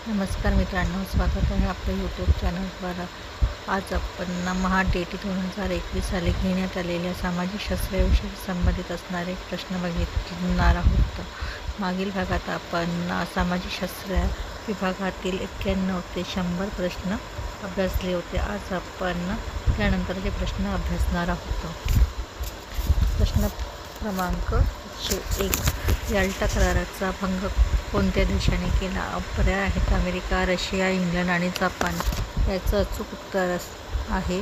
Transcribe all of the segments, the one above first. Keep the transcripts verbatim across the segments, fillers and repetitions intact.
नमस्कार मित्रांनो, स्वागत आहे आपल्या यूट्यूब चॅनलवर। आज आपण महा टेट दोन हजार एकवीस साली घेण्यात आलेल्या सामाजिक शास्त्राविषयी संबंधित असणारे प्रश्न बघणार आहोत। मागील भागात आपण सामाजिक शास्त्र विभागातील एक्क्याण्णव ते शंभर प्रश्न अभ्यासले होते। आज आपण त्यानंतरचे प्रश्न अभ्यासणार आहोत। प्रश्न क्रमांक एकशे एक, याल्टा कराराचा भंग कोणत्या देशाने केला? पर्याय आहेत अमेरिका, रशिया, इंग्लंड आणि जपान। याचं अचूक उत्तर आहे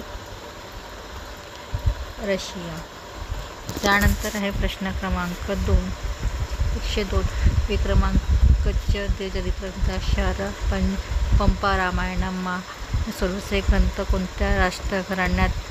रशिया। त्यानंतर आहे प्रश्न क्रमांक दोन, एकशे दोन, विक्रमांकच चरित्रग्रंथाक्षर पं पंपा रामायणमा सर्वसे ग्रंथ कोणत्या राष्ट्रघराण्यात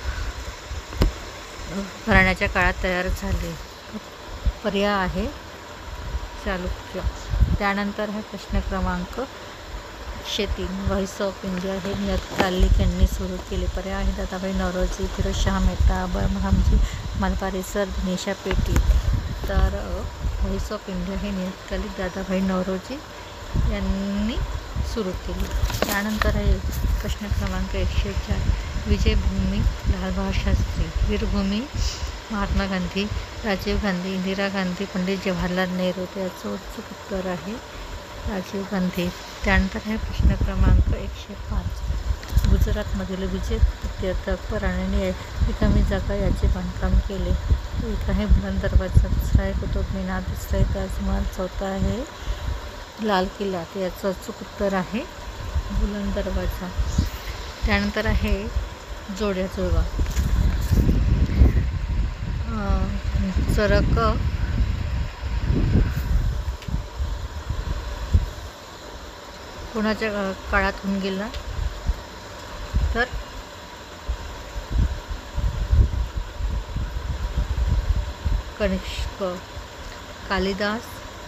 घराण्याच्या काळात तयार झाले? पर्याय आहे चालुक्य। त्यानंतर हा प्रश्न क्रमांक एकशे तीन, व्हॉइस ऑफ इंडिया हे नियतकालिक यांनी सुरू केले? पर्याय आहे दादाभाई नौरोजी, फिरोजशाह मेहता, बहमनजी मलबारी सर, दिनेशा पेटी। तर व्हॉइस ऑफ इंडिया हे नियतकालिक दादाभाई नौरोजी यांनी सुरू केले। त्यानंतर आहे प्रश्न क्रमांक एकशे चार, विजयभूमी लालबहादूर शास्त्री, वीरभूमी महात्मा गांधी, राजीव गांधी, इंदिरा गांधी, पंडित जवाहरलाल नेहरू। त्याचं अचूक उत्तर आहे राजीव गांधी। त्यानंतर आहे प्रश्न क्रमांक एकशे पाच, गुजरातमधील विजय तीर्थ अकबर राणीने रिकामी जागा याचे बांधकाम केले? एक आहे बुलंद दरवाजा, दुसरा आहे कुतुब मिनार, तिसरा आहे ताजमहल, चौथा आहे लाल किल्ला। याचं अचूक उत्तर आहे बुलंद दरवाजा। त्यानंतर आहे जोड्या जुळवा। चरक कोणाच्या काळात होऊन गेला? तर कनिष्क। कालिदास,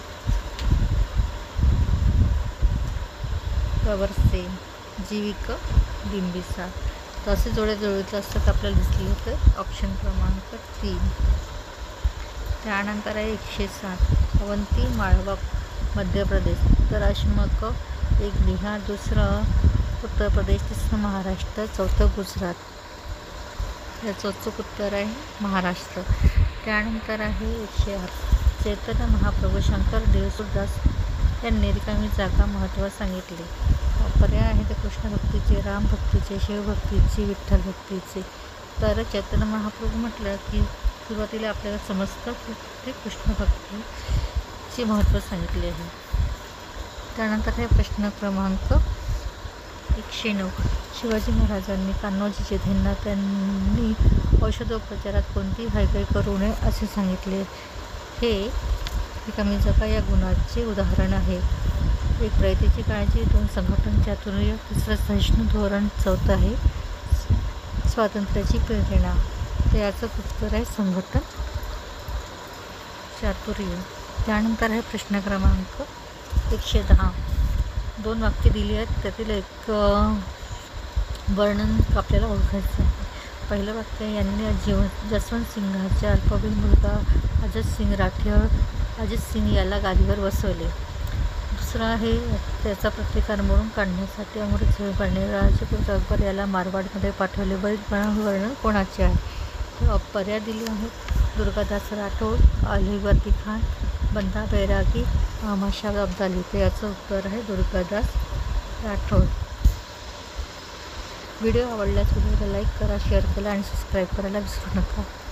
कबरसेन, जीविक, बिंबिसार। तर असे जोड्या जुळवायचं असतं तर आपल्याला दिसले तर ऑप्शन क्रमांक तीन। त्यानंतर आहे एकशे सात, अवंती माळवा मध्य प्रदेश, तर अशमक एक बिहार, दुसरं उत्तर प्रदेश, तिसरं महाराष्ट्र, चौथं गुजरात। याचं अचूक उत्तर आहे महाराष्ट्र। त्यानंतर आहे एकशे आठ, चैतन्य महाप्रभू शंकर देवसूरदास यांनी रिकामी जागा महत्त्व सांगितले? पर्याय आहे ते कृष्ण भक्तीचे, राम भक्तीचे, शिवभक्तीचे, विठ्ठल भक्तीचे। तर चैतन्य महाप्रभू म्हटलं की सुरुवातीला आपल्याला समजतं की ते कृष्ण भक्तीचे महत्त्व सांगितले आहे। त्यानंतर हे प्रश्न क्रमांक एकशे नऊ, शिवाजी महाराजांनी कान्होजी जेधेंना त्यांनी औषधोपचारात कोणती घाईघाई करू नये असे सांगितले? हे रिकामी जागा या गुणाचे उदाहरण आहे। एक रयतेची काळजी, दोन संघटन चातुर्य, तिसरं सहिष्णु धोरण, चौथं आहे स्वातंत्र्याची प्रेरणा। तर याचं उत्तर आहे संघटन चातुर्य। त्यानंतर आहे प्रश्न क्रमांक एकशे दहा, दोन वाक्य दिली आहेत, त्यातील एक वर्णन आपल्याला ओळखायचं आहे। पहिलं वाक्य, यांनी जीव जसवंत सिंगाच्या अल्पवयीन मुलगा अजित सिंग राठोड अजित सिंग याला गादीवर बसवले। दुसरं आहे, त्याचा प्रतिकार मोडून काढण्यासाठी अमृतसरने राजपुत्र अकबर याला मारवाडमध्ये पाठवले। वरील वर्णन कोणाचे आहे? तर पर्याय दिले आहेत दुर्गादास राठोड, अलीवर्दी खान, बंदा बैरागी, अहमदशाह अब्दाली। तर याचं उत्तर आहे दुर्गादास राठोड। व्हिडिओ आवडल्यास व्हिडिओला लाईक करा, शेअर करा आणि सबस्क्राईब करायला विसरू नका।